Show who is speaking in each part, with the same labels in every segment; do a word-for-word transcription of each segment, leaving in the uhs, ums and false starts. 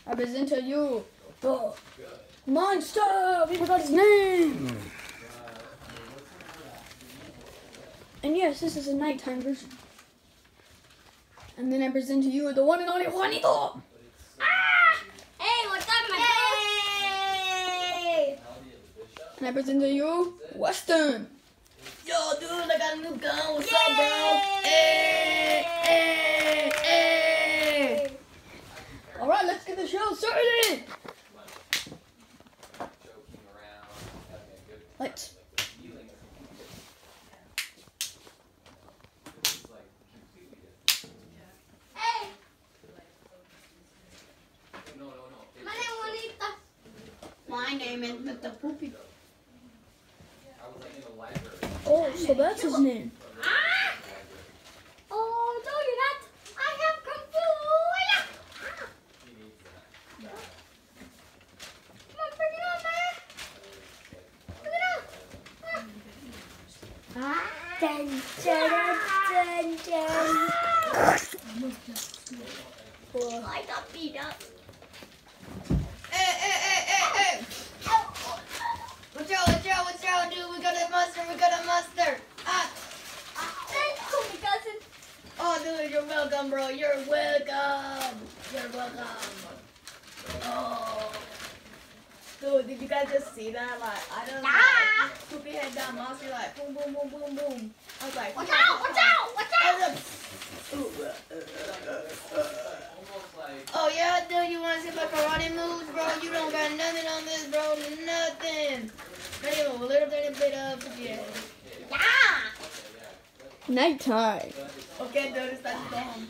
Speaker 1: I present to you the monster. We forgot his name. And yes, this is a nighttime version. And then I present to you the one and only Juanito.
Speaker 2: Ah! Hey, what's up, my hey!
Speaker 1: And I present to you Weston.
Speaker 3: Yo, dude, I got a new gun. What's up, bro? Hey, hey, hey.
Speaker 1: All right, let's get the show started. Lights.
Speaker 2: Hey! My name is Juanita.
Speaker 3: My name is Mister Poopy.
Speaker 1: Oh, so that's his name.
Speaker 2: Ah! Oh, don't do that. I have kung fu. Yeah. Come on, bring it on, man. Bring it on. Ah. Dun, dun, dun, dun, dun. I got beat up.
Speaker 3: Hey, hey, hey, hey, hey. Watch out, watch out, watch out, dude. We got a monster, we got a monster. Ah.
Speaker 2: Thank you, my cousin.
Speaker 3: Oh, dude, you're welcome, bro. You're welcome. You're welcome. Oh. Dude, did you guys just see that? Like, I don't know.
Speaker 2: Ah.
Speaker 3: Poopy had that monster, like, boom, boom, boom, boom, boom. I was like,
Speaker 2: Watch out, watch out, watch out.
Speaker 3: Oh, yeah, dude, you want to see my karate moves, bro? You don't got nothing on this, bro. Nothing. Not even a little tiny bit of yeah.
Speaker 2: Yeah.
Speaker 1: Nighttime.
Speaker 3: Okay, dude, it's time to go home.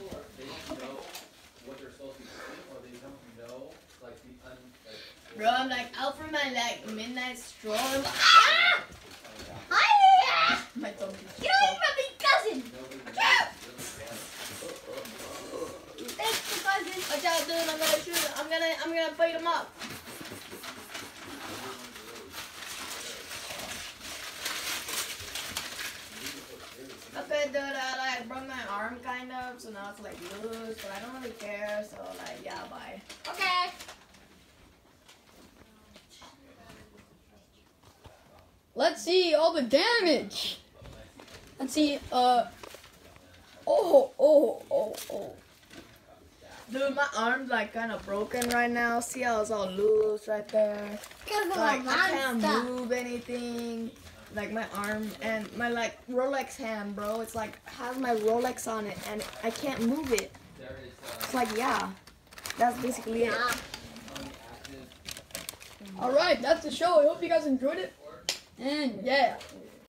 Speaker 3: Bro, I'm like out for my like midnight stroll. Ah!
Speaker 2: Hi.
Speaker 3: My tongue.
Speaker 2: Get away from me, cousin. Watch out. Thanks, cousin.
Speaker 3: Watch out, dude. I'm gonna shoot. I'm gonna, I'm gonna beat him up. Okay, dude, I like broke my arm kind of, so now it's like loose, but I don't really care. So like, yeah, bye.
Speaker 2: Okay.
Speaker 1: Let's see all the damage. Let's see. Uh. Oh, oh, oh, oh.
Speaker 3: Dude, my arm's like kind of broken right now. See how it's all loose right there?
Speaker 2: Cause of
Speaker 3: Like
Speaker 2: my
Speaker 3: I can't
Speaker 2: monster.
Speaker 3: move anything. Like my arm and my like Rolex hand, bro. It's like has my Rolex on it and I can't move it. It's like yeah, that's basically it.
Speaker 2: Yeah.
Speaker 1: All right, that's the show. I hope you guys enjoyed it. And yeah.